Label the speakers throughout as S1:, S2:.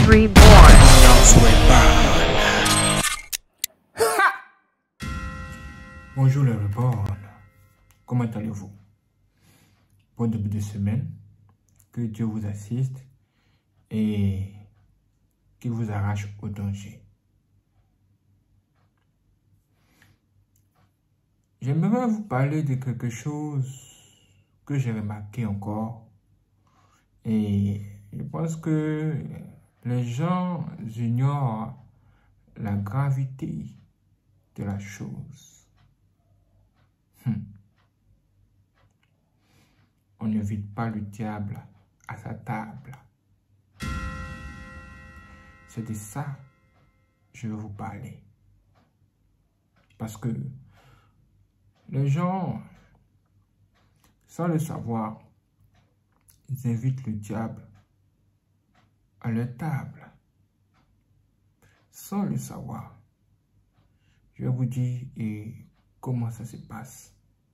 S1: Reborn.
S2: Bonjour les Reborn, comment allez-vous? Bon début de semaine, que Dieu vous assiste et qu'il vous arrache au danger. J'aimerais vous parler de quelque chose que j'ai remarqué encore et je pense que les gens ignorent la gravité de la chose. On n'invite pas le diable à sa table. C'est de ça que je veux vous parler. Parce que les gens, sans le savoir, ils invitent le diable à leur table. Sans le savoir. Je vais vous dire comment ça se passe.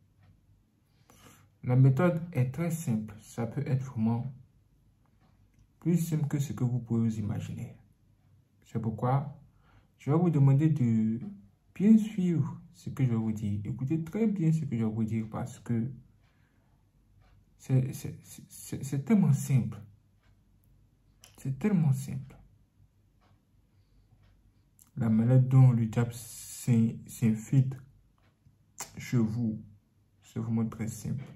S2: La méthode est très simple. Ça peut être vraiment plus simple que ce que vous pouvez vous imaginer. C'est pourquoi je vais vous demander de bien suivre ce que je vais vous dire. Écoutez très bien ce que je vais vous dire parce que c'est tellement simple. C'est tellement simple. La manière dont le diable s'infiltre chez vous, c'est vraiment très simple.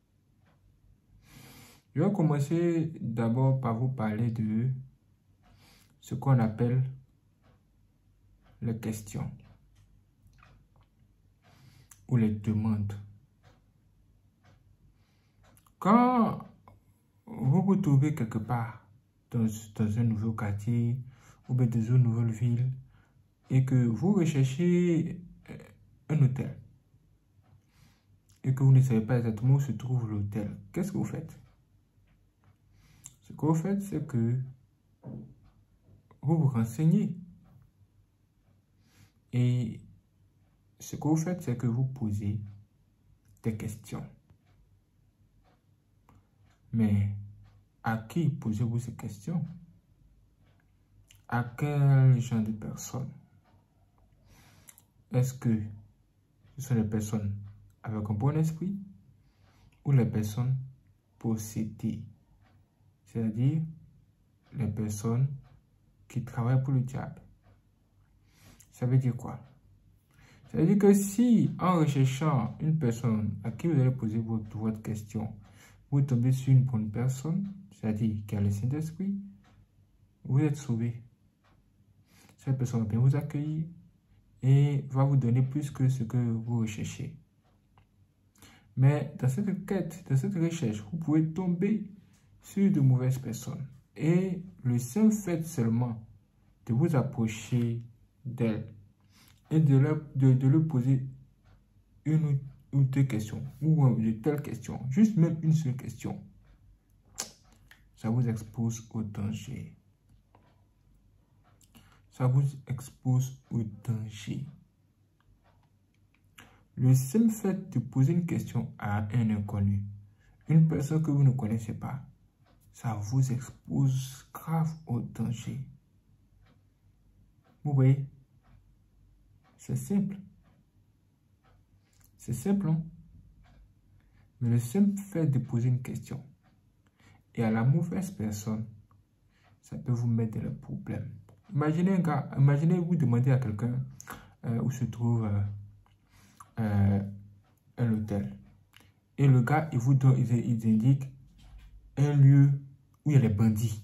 S2: Je vais commencer d'abord par vous parler de ce qu'on appelle les questions ou les demandes. Quand vous vous trouvez quelque part dans un nouveau quartier ou bien dans une nouvelle ville et que vous recherchez un hôtel et que vous ne savez pas exactement où se trouve l'hôtel, qu'est-ce que vous faites? Ce que vous faites, c'est que vous vous renseignez. Et ce que vous faites, c'est que vous posez des questions. Mais à qui posez-vous ces questions? À quel genre de personnes? Est-ce que ce sont les personnes avec un bon esprit ou les personnes possédées? C'est-à-dire les personnes qui travaillent pour le diable. Ça veut dire quoi? Ça veut dire que si, en recherchant une personne à qui vous allez poser votre question, vous tombez sur une bonne personne, c'est-à-dire qui a le Saint-Esprit, vous êtes sauvé. Cette personne va bien vous accueillir et va vous donner plus que ce que vous recherchez. Mais dans cette quête, dans cette recherche, vous pouvez tomber sur de mauvaises personnes. Et le seul fait seulement de vous approcher d'elles et de leur poser une ou deux questions, ou de telles questions, juste même une seule question, ça vous expose au danger. Ça vous expose au danger. Le seul fait de poser une question à un inconnu, une personne que vous ne connaissez pas, ça vous expose grave au danger. Vous voyez? C'est simple. C'est simple, hein? Mais le simple fait de poser une question et à la mauvaise personne, ça peut vous mettre dans le problème. Imaginez un gars, imaginez vous demandez à quelqu'un où se trouve un hôtel. Et le gars, il indique un lieu où il y a les bandits.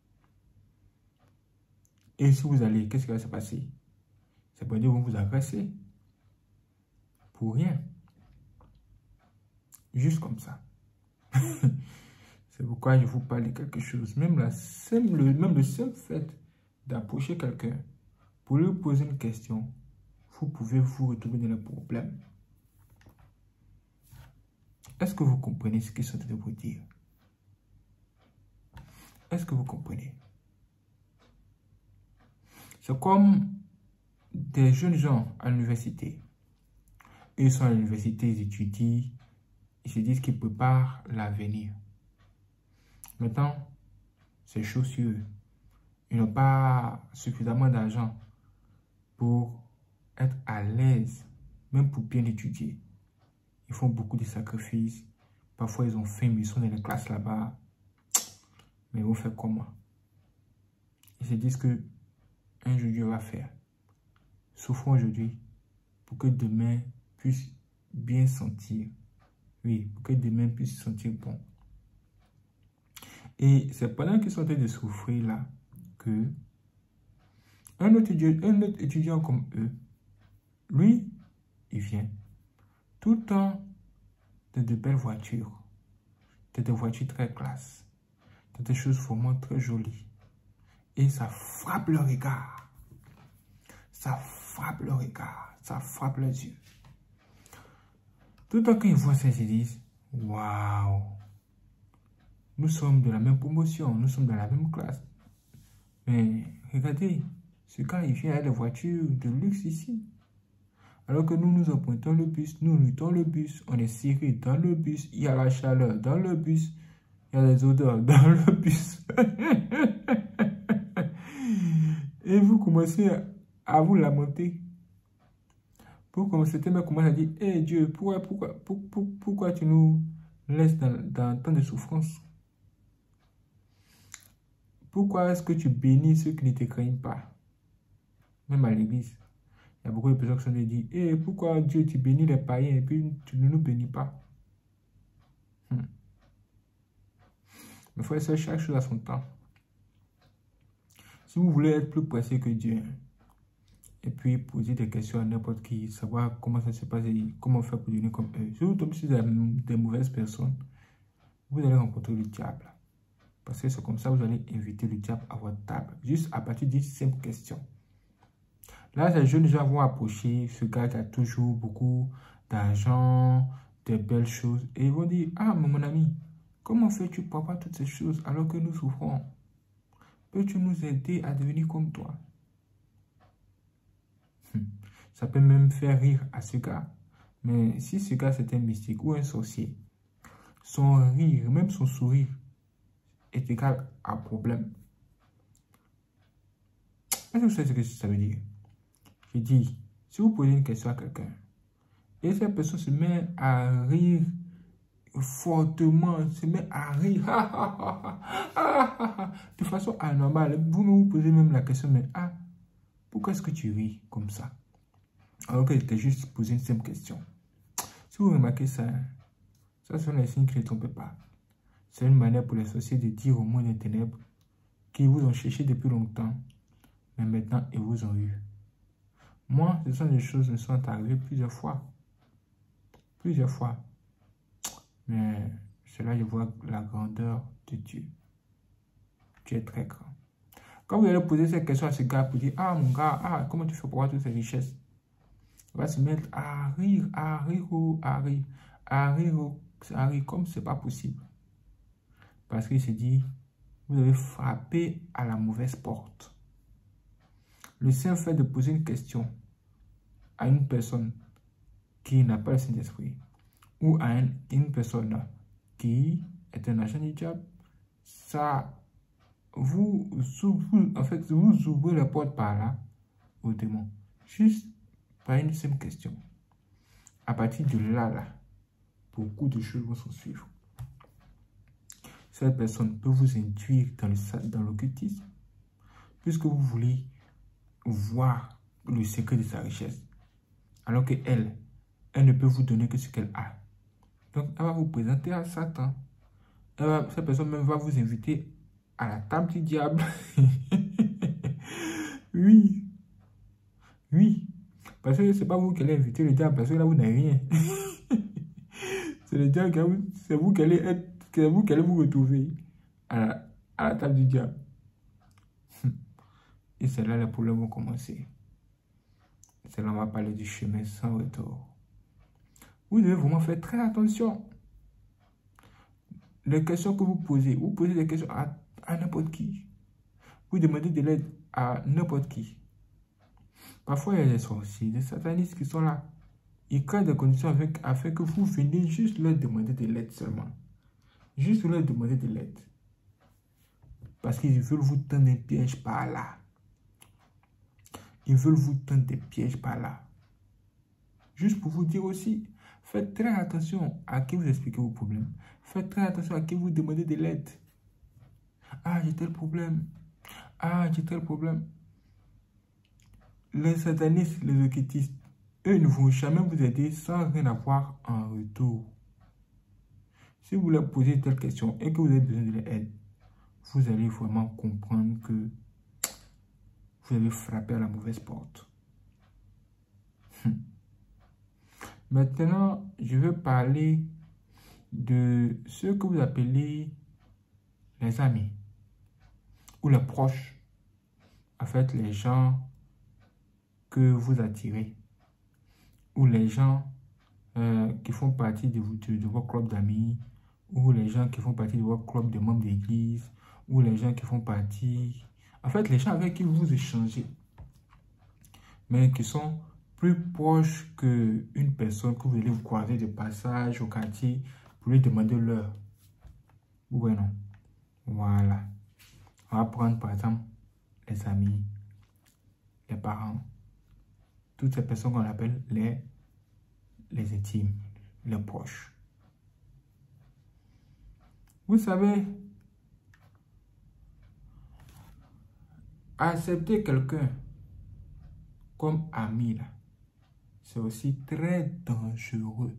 S2: Et si vous allez, qu'est-ce qui va se passer? Ces bandits vont vous agresser. Pour rien. Juste comme ça. C'est pourquoi je vous parle de quelque chose. Même le simple fait d'approcher quelqu'un pour lui poser une question, vous pouvez vous retrouver dans le problème. Est-ce que vous comprenez ce qu'ils sont en train de vous dire? Est-ce que vous comprenez? C'est comme des jeunes gens à l'université. Ils sont à l'université, ils étudient, ils se disent qu'ils préparent l'avenir. Maintenant, c'est chaud sur eux. ils n'ont pas suffisamment d'argent pour être à l'aise, même pour bien étudier. Ils font beaucoup de sacrifices. Parfois, ils ont faim, mais ils sont dans les classes là-bas. Mais ils vont faire comment? Ils se disent que un jour, Dieu va faire. Souffrons aujourd'hui pour que demain puisse bien sentir. Oui, pour que demain puisse se sentir bon. Et c'est pendant qu'ils sont en train de souffrir là que un autre étudiant comme eux, lui, il vient tout le temps de belles voitures, de voitures très classe, de des choses vraiment très jolies. Et ça frappe le regard. Ça frappe le regard. Ça frappe les yeux. Tout le temps qu'ils voient ça, ils se disent, waouh, nous sommes de la même promotion, nous sommes dans la même classe. Mais regardez, ce gars, il vient avec des voitures de luxe ici. Alors que nous empruntons le bus, nous luttons le bus, on est serré dans le bus, il y a la chaleur dans le bus, il y a les odeurs dans le bus. Et vous commencez à vous lamenter. Pour commencer, certains commencent à dire, hey Dieu, pourquoi tu nous laisses dans tant de souffrance? Pourquoi est-ce que tu bénis ceux qui ne te craignent pas? Même à l'église. Il y a beaucoup de personnes qui sont dit, hey, pourquoi Dieu tu bénis les païens et puis tu ne nous bénis pas? Mais frère, c'est chaque chose à son temps. Si vous voulez être plus pressé que Dieu, et puis poser des questions à n'importe qui, savoir comment ça se passe et comment faire pour devenir comme eux. Si vous tombez sur des mauvaises personnes, vous allez rencontrer le diable. Parce que c'est comme ça que vous allez inviter le diable à votre table. Juste à partir d'une simple question. Là, les jeunes gens vont approcher ce gars qui a toujours beaucoup d'argent, de belles choses. Et ils vont dire, ah, mon ami, comment fais-tu pour avoir toutes ces choses alors que nous souffrons? Peux-tu nous aider à devenir comme toi? Ça peut même faire rire à ce gars. Mais si ce gars c'est un mystique ou un sorcier, son rire, même son sourire, est égal à problème. Est-ce que vous savez ce que ça veut dire? Je dis, si vous posez une question à quelqu'un, et cette personne se met à rire fortement, se met à rire, de façon anormale, vous posez même la question, mais pourquoi est-ce que tu ris comme ça? Alors que j'étais juste posé une simple question. Si vous remarquez ça, ça sont les signes qui ne trompent pas. C'est une manière pour les sorciers de dire au monde des ténèbres qu'ils vous ont cherché depuis longtemps, mais maintenant ils vous ont eu. Moi, ce sont des choses qui me sont arrivées plusieurs fois. Plusieurs fois. Mais c'est là que je vois la grandeur de Dieu. Dieu est très grand. Quand vous allez poser cette question à ce gars pour dire, ah mon gars, comment tu fais pour avoir toutes ces richesses? Il va se mettre à rire, comme c'est pas possible. Parce qu'il se dit, vous avez frappé à la mauvaise porte. Le simple fait de poser une question à une personne qui n'a pas le Saint-Esprit ou à une personne qui est un agent du diable, ça vous ouvrez la porte par là au démon. Juste par une simple question. À partir de là, beaucoup de choses vont s'en suivre. Cette personne peut vous induire dans l'occultisme, puisque vous voulez voir le secret de sa richesse, alors qu'elle ne peut vous donner que ce qu'elle a. Donc, elle va vous présenter à Satan. Cette personne même va vous inviter à la table du diable. Oui. Oui. Parce que ce n'est pas vous qui allez inviter le diable, parce que là, vous n'avez rien. C'est le diable, c'est vous qui allez vous retrouver à la table du diable. Et c'est là les problèmes vont commencer. C'est là on va parler du chemin sans retour. Vous devez vraiment faire très attention. Les questions que vous posez des questions à n'importe qui. Vous demandez de l'aide à n'importe qui. Parfois, il y a des sorciers, des satanistes qui sont là. Ils créent des conditions afin que vous veniez juste leur demander de l'aide seulement. Juste leur demander de l'aide. Parce qu'ils veulent vous tendre un piège par là. Ils veulent vous tendre des pièges par là. Juste pour vous dire aussi, faites très attention à qui vous expliquez vos problèmes. Faites très attention à qui vous demandez de l'aide. Ah, j'ai tel problème. Ah, j'ai tel problème. Les satanistes, les occultistes, eux ne vont jamais vous aider sans rien avoir en retour. Si vous leur posez telle question et que vous avez besoin de l'aide, vous allez vraiment comprendre que vous avez frappé à la mauvaise porte. Maintenant, je veux parler de ce que vous appelez les amis ou les proches. En fait, les gens que vous attirez ou les gens qui font partie de votre club d'amis ou les gens qui font partie de votre club de membres d'église ou les gens qui font partie... En fait, les gens avec qui vous échangez, mais qui sont plus proches qu'une personne que vous allez vous croiser de passage au quartier pour lui demander l'heure. Oui, non. Voilà. On va prendre par exemple les amis, les parents, toutes ces personnes qu'on appelle les intimes, les proches. Vous savez, accepter quelqu'un comme ami, là, c'est aussi très dangereux.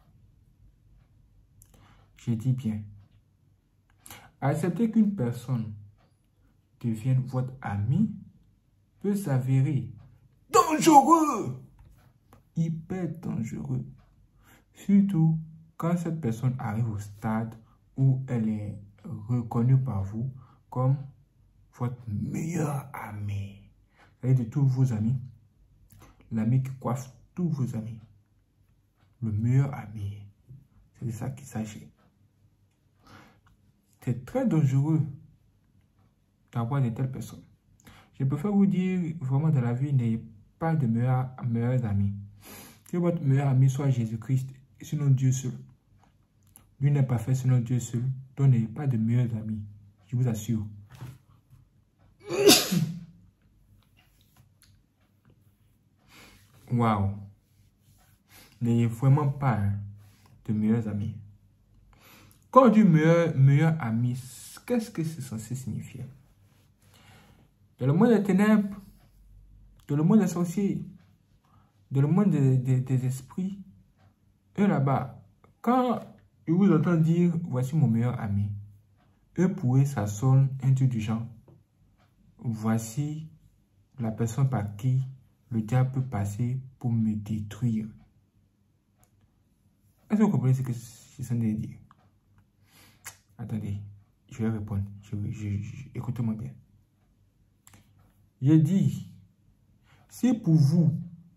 S2: Je dis bien, accepter qu'une personne devienne votre ami peut s'avérer dangereux, hyper dangereux. Surtout quand cette personne arrive au stade où elle est reconnue par vous comme votre meilleur ami. Vous savez, de tous vos amis, l'ami qui coiffe tous vos amis. Le meilleur ami. C'est de ça qu'il s'agit. C'est très dangereux d'avoir de telles personnes. Je préfère vous dire, vraiment dans la vie, n'ayez pas de meilleurs amis. Que votre meilleur ami soit Jésus-Christ, sinon Dieu seul. Lui n'est pas fait sinon Dieu seul. Donc n'ayez pas de meilleurs amis. Je vous assure. Waouh. N'ayez vraiment pas de meilleurs amis. Quand on dit meilleur ami, qu'est-ce que c'est censé signifier? Dans le monde des ténèbres, dans le monde des sorciers, dans le monde des esprits, eux là-bas, quand ils vous entendent dire « voici mon meilleur ami », eux pour eux, ça sonne un truc du genre « voici la personne par qui le diable peut passer pour me détruire ». Est-ce que vous comprenez ce que je suis en train de dire? Attendez, je vais répondre. Écoutez-moi bien. J'ai dit, si pour vous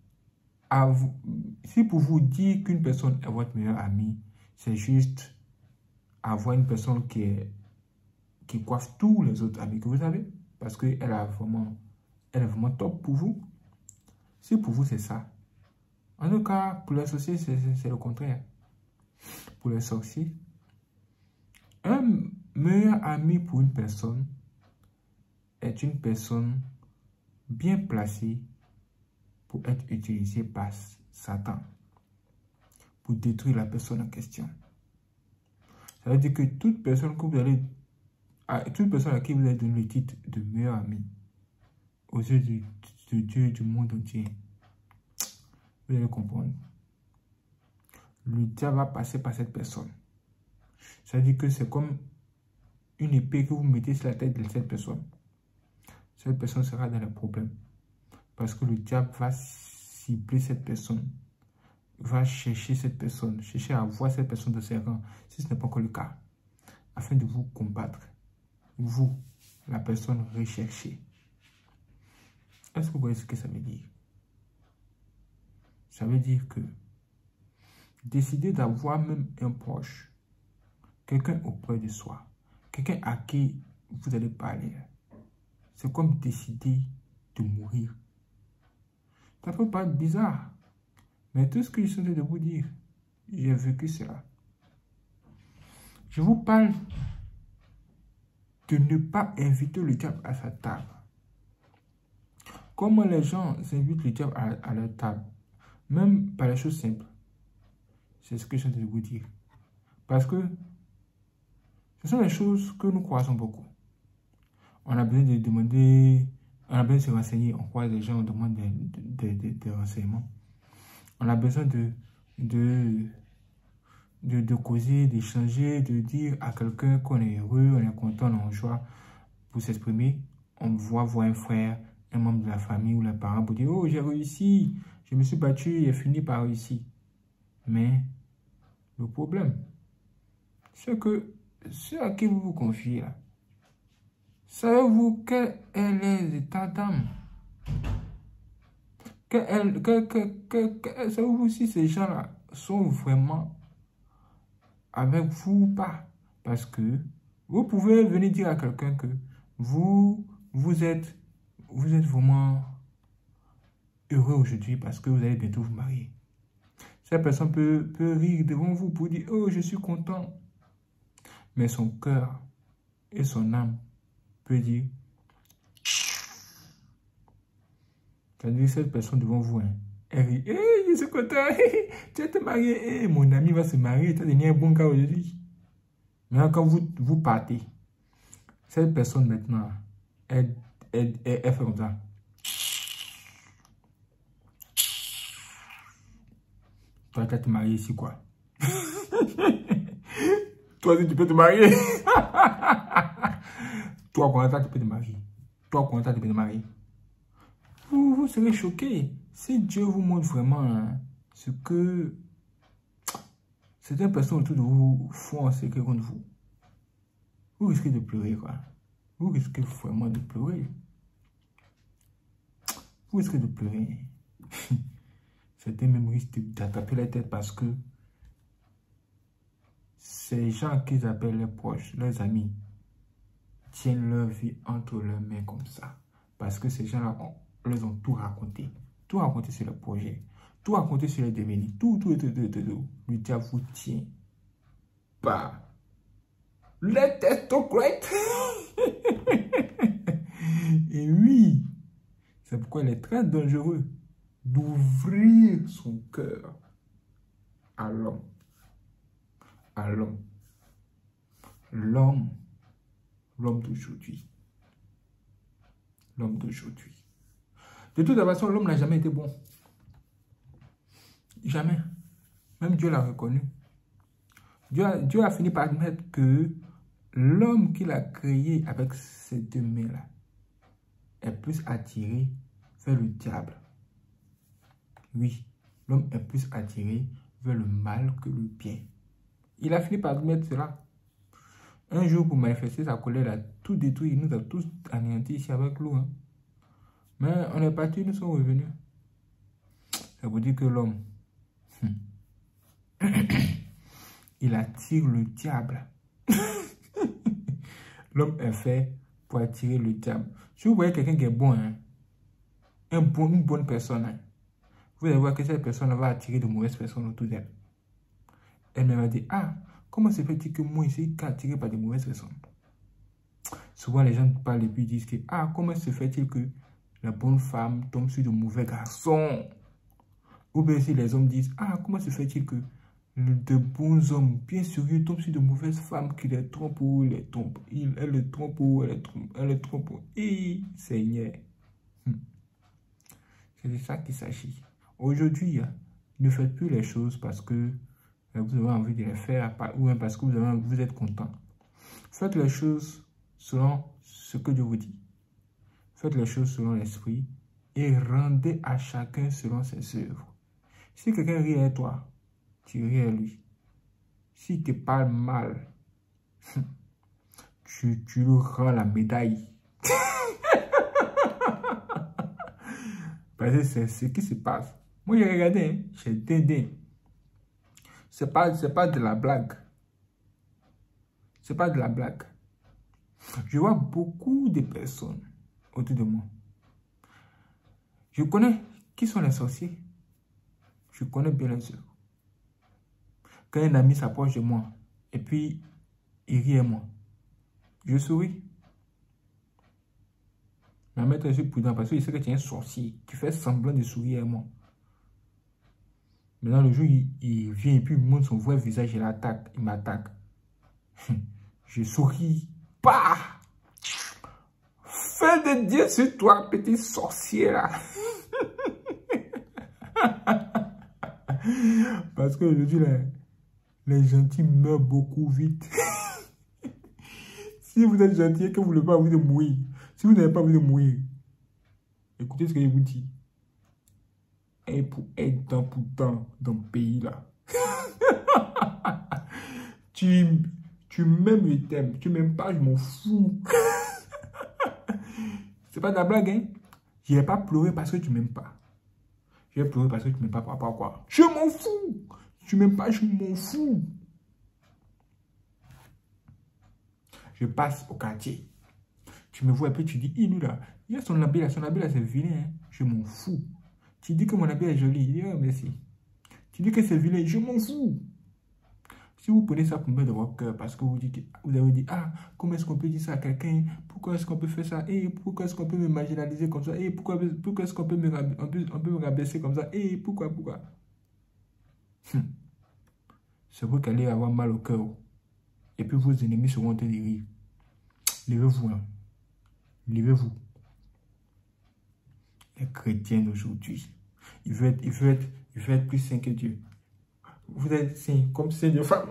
S2: dire qu'une personne est votre meilleur ami, c'est juste avoir une personne qui coiffe tous les autres amis que vous avez, parce qu'elle est vraiment top pour vous. Si pour vous c'est ça, en tout cas, pour les sorciers, c'est le contraire. Pour les sorciers, un meilleur ami pour une personne est une personne bien placée pour être utilisée par Satan pour détruire la personne en question. Ça veut dire que toute personne à qui vous avez donné le titre de meilleur ami aux yeux de Dieu et du monde entier, vous allez comprendre. Le diable va passer par cette personne. Ça veut dire que c'est comme une épée que vous mettez sur la tête de cette personne. Cette personne sera dans les problèmes. Parce que le diable va cibler cette personne. Va chercher cette personne. Chercher à voir cette personne de ses rangs. Si ce n'est pas encore le cas. Afin de vous combattre. Vous, la personne recherchée. Est-ce que vous voyez ce que ça veut dire? Ça veut dire que décider d'avoir même un proche, quelqu'un auprès de soi, quelqu'un à qui vous allez parler, c'est comme décider de mourir. Ça peut paraître bizarre, mais tout ce que je suis en train de vous dire, j'ai vécu cela. Je vous parle de ne pas inviter le diable à sa table. Comment les gens invitent le diable à leur table? Même par les choses simples. C'est ce que je viens de vous dire. Parce que ce sont les choses que nous croisons beaucoup. On a besoin de demander, on a besoin de se renseigner. On croise les gens, on demande des renseignements. On a besoin de causer, d'échanger, de dire à quelqu'un qu'on est heureux, on est content, on est en joie pour s'exprimer. On voit voir un frère, un membre de la famille ou les parents pour dire « Oh, j'ai réussi, je me suis battu, j'ai fini par réussir. » Mais le problème, c'est que ceux à qui vous vous confiez là, savez-vous quel est les états d'âme? Savez-vous si ces gens-là sont vraiment avec vous ou pas? Parce que vous pouvez venir dire à quelqu'un que vous êtes vraiment heureux aujourd'hui parce que vous allez bientôt vous marier. Cette personne peut rire devant vous pour dire « Oh, je suis content ». Mais son cœur et son âme peut dire « C'est-à-dire cette personne devant vous, hein, elle rit « Hey, je suis content, tu vas te marier, hey, mon ami va se marier, tu as donné un bon gars aujourd'hui. » Maintenant, quand vous partez, cette personne maintenant, elle fait comme ça. Toi, tu vas te marier ici, quoi. Toi aussi, tu peux te marier. Toi, comment ça, tu peux te marier. Toi, comment ça, tu peux te marier. Vous serez choqués. Si Dieu vous montre vraiment hein, ce que certaines personnes autour de vous font en secret contre vous, vous risquez de pleurer, quoi. Vous risquez vraiment de pleurer. Vous risquez de pleurer. Certains même risquent d'attraper la tête parce que ces gens qu'ils appellent les proches, leurs amis, tiennent leur vie entre leurs mains comme ça. Parce que ces gens-là leur ont tout raconté. Tout raconté sur le projet. Tout raconté sur le devenir. Tout. Le diable vous tient par les testocrates. Et oui, c'est pourquoi il est très dangereux d'ouvrir son cœur à l'homme. À l'homme. L'homme d'aujourd'hui. L'homme d'aujourd'hui. De toute façon, l'homme n'a jamais été bon. Jamais. Même Dieu l'a reconnu. Dieu a fini par admettre que l'homme qu'il a créé avec ses deux mains-là est plus attiré vers le diable. Oui, l'homme est plus attiré vers le mal que le bien. Il a fini par admettre cela. Un jour, pour manifester sa colère, il a tout détruit. Il nous a tous anéantis ici avec l'eau. Hein. Mais on est parti, nous sommes revenus. Ça veut dire que l'homme, il attire le diable. L'homme est fait pour attirer le diable. Si vous voyez quelqu'un qui est bon, hein, une bonne personne, hein, vous allez voir que cette personne va attirer de mauvaises personnes autour d'elle. Elle me va dire, ah, comment se fait-il que moi, je suis attiré par de mauvaises personnes? Souvent, les gens parlent et puis disent que, ah, comment se fait-il que la bonne femme tombe sur de mauvais garçons? Ou bien si les hommes disent, ah, comment se fait-il que de bons hommes bien sérieux tombent sur de mauvaises femmes qui les trompent ou les trompent? Elle les trompe ou elle les trompe. Et Seigneur. C'est de ça qu'il s'agit. Aujourd'hui, ne faites plus les choses parce que vous avez envie de les faire ou même parce que vous êtes content. Faites les choses selon ce que Dieu vous dit. Faites les choses selon l'esprit et rendez à chacun selon ses œuvres. Si quelqu'un rit à toi, tu ris à lui. S'il te parle mal, tu lui rends la médaille. Parce que c'est ce qui se passe. Moi, j'ai regardé, hein, j'ai dédé. C'est pas de la blague. C'est pas de la blague. Je vois beaucoup de personnes autour de moi. Je connais qui sont les sorciers. Je connais bien les œuvres. Quand un ami s'approche de moi et puis il rit à moi, je souris. Mais maître, je suis prudent parce qu'il sait que tu es un sorcier. Tu fais semblant de sourire à moi. Maintenant, le jour, il vient et puis il montre son vrai visage, il attaque, il m'attaque. Je souris. Bah! Fais de Dieu sur toi, petit sorcier là. Parce que aujourd'hui, les gentils meurent beaucoup vite. Si vous êtes gentil et que vous n'avez pas envie de mourir, si vous n'avez pas envie de mourir, écoutez ce que je vous dis. Et pour être dans le pays là, tu m'aimes, je t'aime. Tu m'aimes pas, je m'en fous. C'est pas de la blague, hein. Je vais pas pleurer parce que tu m'aimes pas. Je vais pleurer parce que tu m'aimes pas par rapport à quoi. Je m'en fous. Tu m'aimes pas, je m'en fous. Je passe au quartier. Tu me vois et puis tu dis, lui là, il y a son habit là c'est vilain, hein. Je m'en fous. Tu dis que mon habit est joli, il dit, oh, merci. Tu dis que c'est vilain, je m'en fous. Si vous prenez ça pour mettre dans votre cœur, parce que vous avez dit, ah, comment est-ce qu'on peut dire ça à quelqu'un? Pourquoi est-ce qu'on peut faire ça? Et pourquoi est-ce qu'on peut me marginaliser comme ça? Et pourquoi est-ce qu'on peut me rabaisser comme ça? Et pourquoi? C'est vous qui allez avoir mal au cœur. Et puis vos ennemis seront de rire. Levez-vous, hein. Levez-vous. Les chrétiens d'aujourd'hui, il veut être plus saint que Dieu. Vous êtes saint comme saint de femme.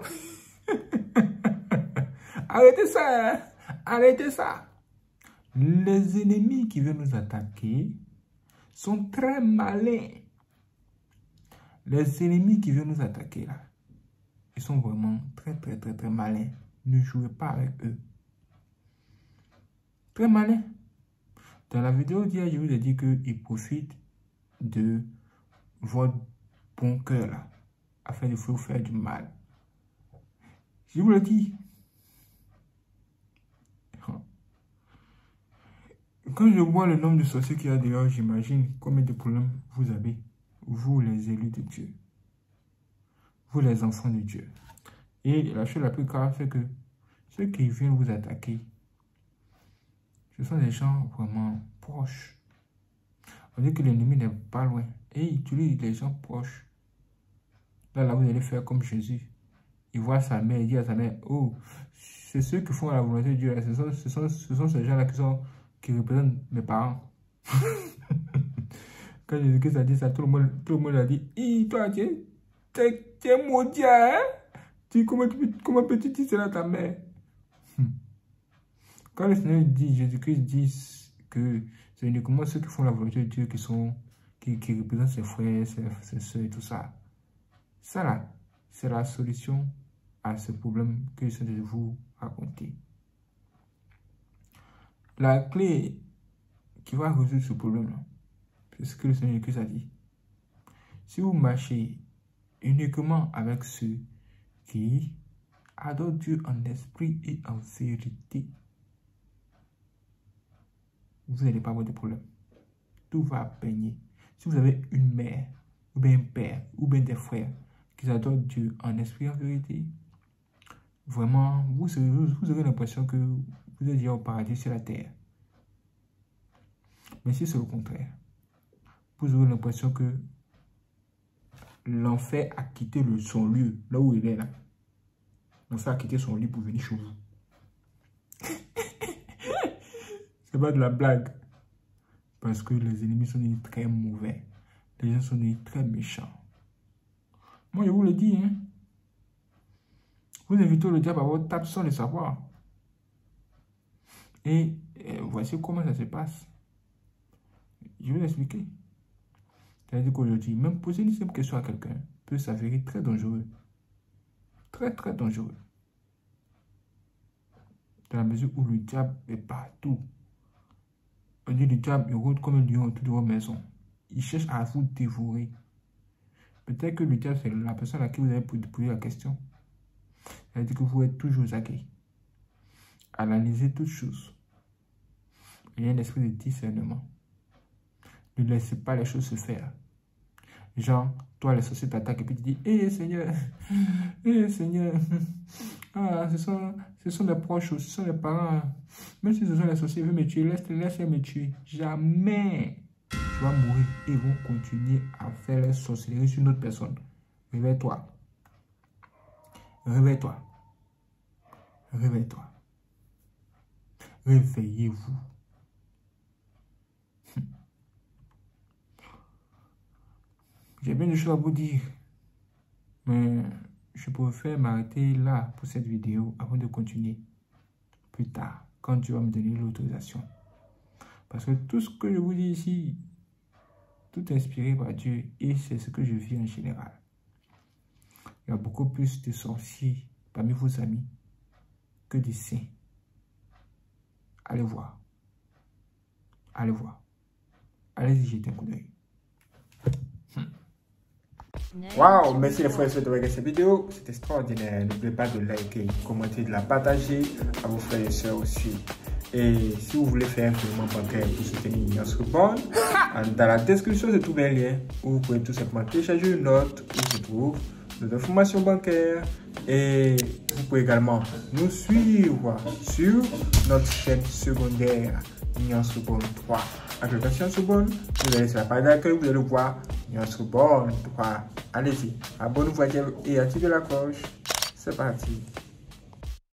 S2: Arrêtez ça, hein? Arrêtez ça. Les ennemis qui veulent nous attaquer sont très malins. Les ennemis qui veulent nous attaquer là, ils sont vraiment très malins. Ne jouez pas avec eux. Très malins. Dans la vidéo d'hier, je vous ai dit qu'ils profitent de votre bon cœur là, afin de vous faire du mal. Je vous le dis. Quand je vois le nombre de sorciers qu'il y a dehors, j'imagine combien de problèmes vous avez, vous les élus de Dieu, vous les enfants de Dieu. Et la chose la plus grave, c'est que ceux qui viennent vous attaquer, ce sont des gens vraiment proches. On dit que l'ennemi n'est pas loin. Et il utilise les gens proches. Là, vous allez faire comme Jésus. Il voit sa mère, il dit à sa mère, oh, c'est ceux qui font la volonté de Dieu. Ce sont ces gens-là qui représentent mes parents. Quand Jésus-Christ a dit ça, tout le monde a dit, toi, tu es maudit, hein? Comment peux-tu dire cela à ta mère? Quand le Seigneur dit, Jésus-Christ dit que c'est uniquement ceux qui font la volonté de Dieu qui représentent ses frères, ses soeurs et tout ça. Ça là, c'est la solution à ce problème que j'essaie de vous raconter. La clé qui va résoudre ce problème-là, c'est ce que le Seigneur Jésus a dit. Si vous marchez uniquement avec ceux qui adorent Dieu en esprit et en vérité, vous n'allez pas avoir de problème. Tout va baigner. Si vous avez une mère, ou bien un père, ou bien des frères qui adorent Dieu en esprit et en vérité, vraiment, vous aurez l'impression que vous êtes déjà au paradis sur la terre. Mais si c'est le contraire, vous aurez l'impression que l'enfer a quitté son lieu, là où il est là. L'enfer a quitté son lit pour venir chez vous. C'est pas de la blague. Parce que les ennemis sont devenus très mauvais. Les gens sont devenus très méchants. Moi, je vous le dis, hein. Vous invitez le diable à votre table sans le savoir. Et voici comment ça se passe. Je vais l'expliquer. C'est-à-dire qu'aujourd'hui, même poser une simple question à quelqu'un peut s'avérer très dangereux. Très dangereux. Dans la mesure où le diable est partout. On dit le diable, il rôde comme un lion autour de votre maison. Il cherche à vous dévorer. Peut-être que le diable, c'est la personne à qui vous avez posé la question. C'est-à-dire que vous êtes toujours acquis. Analysez toutes choses. Il y a un esprit de discernement. Ne laissez pas les choses se faire. Genre, toi, les sorciers t'attaquent et puis tu dis, Seigneur, Ah, ce sont des proches, ce sont des parents. Même si ce sont les sorciers, ils veulent me tuer, laisse-les me tuer. Jamais. Tu vas mourir et ils vont continuer à faire les sorcelleries sur une autre personne. Réveille-toi. Réveille-toi. Réveille-toi. Réveillez-vous. J'ai bien des choses à vous dire. Mais je préfère m'arrêter là pour cette vidéo avant de continuer plus tard, quand tu vas me donner l'autorisation. Parce que tout ce que je vous dis ici, tout est inspiré par Dieu et c'est ce que je vis en général. Il y a beaucoup plus de sorciers parmi vos amis que des saints. Allez voir. Allez voir. Allez-y jeter un coup d'œil. Waouh, merci les frères et sœurs de regarder cette vidéo, c'est extraordinaire. N'oubliez pas de liker, commenter, de la partager à vos frères et sœurs aussi. Et si vous voulez faire un virement bancaire pour soutenir Ignace Reborn, dans la description se trouve un lien où vous pouvez tout simplement télécharger une note où se trouvent nos informations bancaires. Et vous pouvez également nous suivre sur notre chaîne secondaire Ignace Reborn 3. Avec l'application Reborn, vous allez sur la page d'accueil, vous allez voir Ignace Reborn 3. Allez-y, abonnez-vous et activez la cloche. C'est parti.